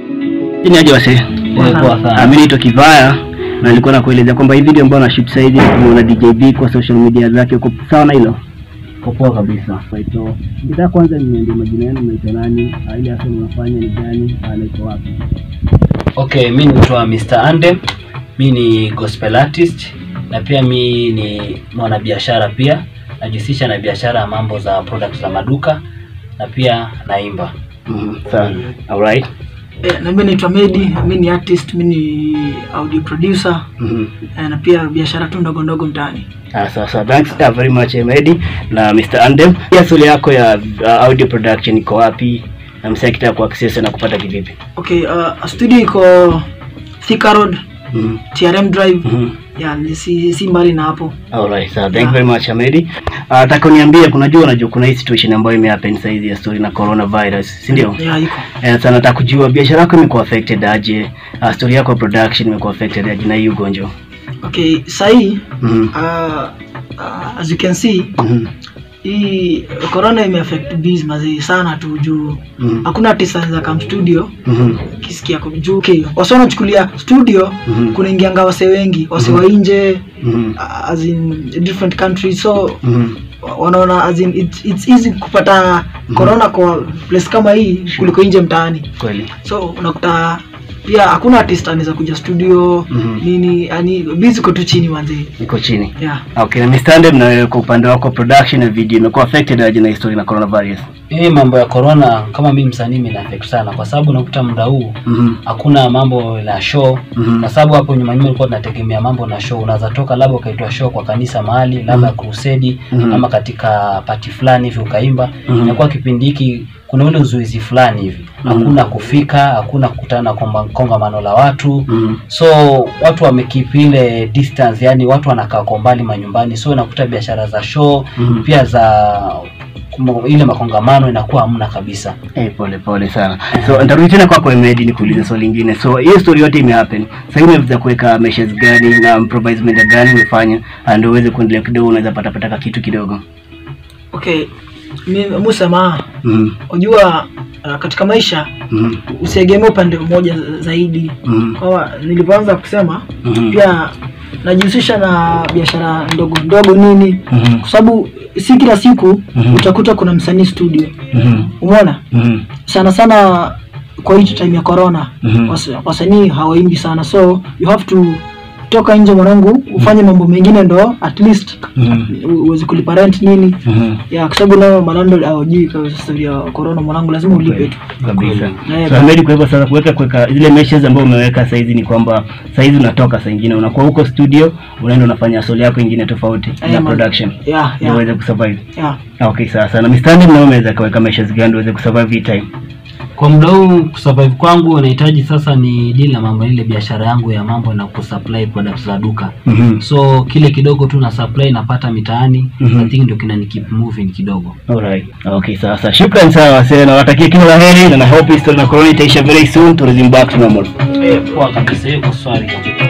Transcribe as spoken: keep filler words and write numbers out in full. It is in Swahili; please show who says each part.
Speaker 1: Ni aje wase?
Speaker 2: Poa sana.
Speaker 1: Mimi naitwa Kivaya na nilikuwa nakueleza kwamba hii video ambayo na shoot sasa hivi tumeona D J B kwa social media zake. Uko sawa na hilo?
Speaker 2: Poa kabisa.
Speaker 1: Kwa hiyo nitaka kwanza niambie majina yenu, mnaitwa nani, ile hasa mnafanya ni gani, anaitwa wapi?
Speaker 2: Okay, mimi naitwa mister Andem. Mimi ni gospel artist na pia mimi ni mwanabiashara pia. Najihusisha na biashara ya mambo za products za maduka na pia naimba.
Speaker 1: Mhm. Sawa. Alright.
Speaker 3: Eh, na mimi naitwa Medi, mimi ni artist, mimi ni audio producer.
Speaker 1: Mhm.
Speaker 3: Eh, na pia biashara tu ndogo ndogo mtaani.
Speaker 1: Ah, sawa sawa. Thanks very much Medi na mister Andem. Pia swali yako ya uh, audio production iko wapi? Na msaki kitaka ku access na kupata vipi?
Speaker 3: Okay, uh, studio iko Thika Road,
Speaker 1: Mhm.
Speaker 3: T R M Drive.
Speaker 1: Mhm.
Speaker 3: Yeah, ni si, si mbali na hapo.
Speaker 1: Alright, so thank you yeah. very much Amedi. Ah, uh, taka niambie, kunajua unajua kuna hii situation ambayo imehappen sasa hivi ya story na coronavirus, si ndio?
Speaker 3: Yeah, iko.
Speaker 1: Eh, sana nataka kujua biashara yako imekuwa affected aje? Uh, story yako production imekuwa affected aje na hii ugonjwa?
Speaker 3: Okay, sahi
Speaker 1: Mhm. Mm
Speaker 3: uh, uh, as you can see,
Speaker 1: mhm. Mm
Speaker 3: hii corona ime affect biz mazi sana tu juu.
Speaker 1: Mhm.
Speaker 3: Hakuna artist za come studio.
Speaker 1: Mhm.
Speaker 3: Kisikia kwa juu. Okay, wasona chukulia studio
Speaker 1: Mhm.
Speaker 3: kuna ingianga wase wengi, wase wa nje,
Speaker 1: Mhm.
Speaker 3: uh, as in different countries, so
Speaker 1: Mhm.
Speaker 3: wanaona as in it's, it's easy kupata corona kwa place kama hii kuliko nje mtaani.
Speaker 1: Kweli.
Speaker 3: So unakuta pia hakuna artist anaweza kuja studio
Speaker 1: Mhm.
Speaker 3: nini, yani busy kwa tu chini manze.
Speaker 1: Iko chini.
Speaker 3: Yeah.
Speaker 1: Okay, na mister Andem, na kwa upande wako production na video imekuwa affected aje na story na coronavirus?
Speaker 2: Hii mambo ya corona kama mimi msanii mimi na affect sana kwa sababu nakuta muda huu
Speaker 1: Mhm.
Speaker 2: hakuna mambo la show.
Speaker 1: Mhm.
Speaker 2: Kwa sababu hapo nyuma nyuma tulikuwa tunategemea mambo na show. Unaweza toka labda ukaitwa show kwa kanisa mahali, labda crusade
Speaker 1: Mhm.
Speaker 2: ama katika party fulani hivi ukaimba.
Speaker 1: Mhm.
Speaker 2: Inakuwa kipindi hiki kuna ule uzuizi fulani hivi. Hakuna kufika, hakuna kukutana kwa kongamano la watu.
Speaker 1: Mhm.
Speaker 2: So watu wamekeep ile distance, yani watu wanakaa kwa mbali manyumbani. So unakuta biashara za show
Speaker 1: Mhm.
Speaker 2: pia za ile makongamano inakuwa hamna kabisa.
Speaker 1: Eh, pole pole sana. So ndarudi tena kwako Medi nikuulize swali lingine. So hiyo story yote imehappen. Sasa hivi unaweza kuweka measures gani na improvisement gani umefanya ndio uweze kuendelea kidogo, unaweza pata pata kitu kidogo?
Speaker 3: Okay, mimi musema
Speaker 1: Mhm.
Speaker 3: unajua uh, katika maisha
Speaker 1: Mhm.
Speaker 3: usiegemee upande mmoja zaidi.
Speaker 1: Mhm.
Speaker 3: Kwa nilipoanza kusema
Speaker 1: Mhm.
Speaker 3: pia najihusisha na biashara ndogo ndogo nini,
Speaker 1: Mhm.
Speaker 3: kwa sababu si kila siku
Speaker 1: Mhm.
Speaker 3: utakuta kuna msanii studio.
Speaker 1: Mhm.
Speaker 3: Umeona?
Speaker 1: Mhm.
Speaker 3: Sana sana kwa hii time ya corona
Speaker 1: Mhm.
Speaker 3: was- wasanii hawaimbi sana, so you have to toka nje mwanangu ufanye mambo mengine ndo at least
Speaker 1: Mhm.
Speaker 3: u- uweze kulipa rent nini.
Speaker 1: Mhm.
Speaker 3: Ya kwa sababu nao malando hawajui kwa story ya corona mwanangu, lazima ulipe tu
Speaker 1: Kabisa.
Speaker 3: Eh,
Speaker 1: So Medi, kwa hivyo sasa kuweka kuweka zile measures ambazo umeweka sasa hizi ni kwamba sasa hizi unatoka saa nyingine unakuwa huko studio, unaenda unafanya solo yako nyingine tofauti
Speaker 3: Eh,
Speaker 1: na
Speaker 3: man.
Speaker 1: production.
Speaker 3: Yeah,
Speaker 1: Ndio
Speaker 3: yeah.
Speaker 1: uweze kusurvive.
Speaker 3: Yeah.
Speaker 1: Okay, sasa na mister Andem, na umeweza kuweka measures gani uweze kusurvive hii time?
Speaker 2: Kwa muda huu kusurvive kwangu unahitaji sasa ni deal na mambo ile biashara yangu ya mambo na kusupply products za duka.
Speaker 1: Mhm.
Speaker 2: So kile kidogo tu na supply napata mitaani,
Speaker 1: Mhm.
Speaker 2: I think ndio kinani keep moving kidogo.
Speaker 1: Alright. Okay, sasa shukrani sana wasee, na watakia kila la heri na I hope story na corona itaisha very soon to resume back to normal.
Speaker 2: Eh, poa kabisa hiyo kwa swali.